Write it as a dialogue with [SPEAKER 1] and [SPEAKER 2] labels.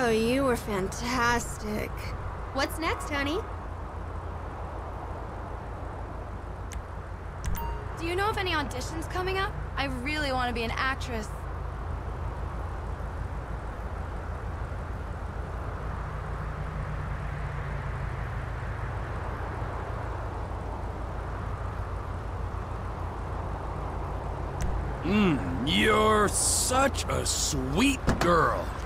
[SPEAKER 1] Oh, you were fantastic. What's next, honey?
[SPEAKER 2] Do you know of any auditions coming up? I really want to be an actress.
[SPEAKER 3] You're such a sweet girl.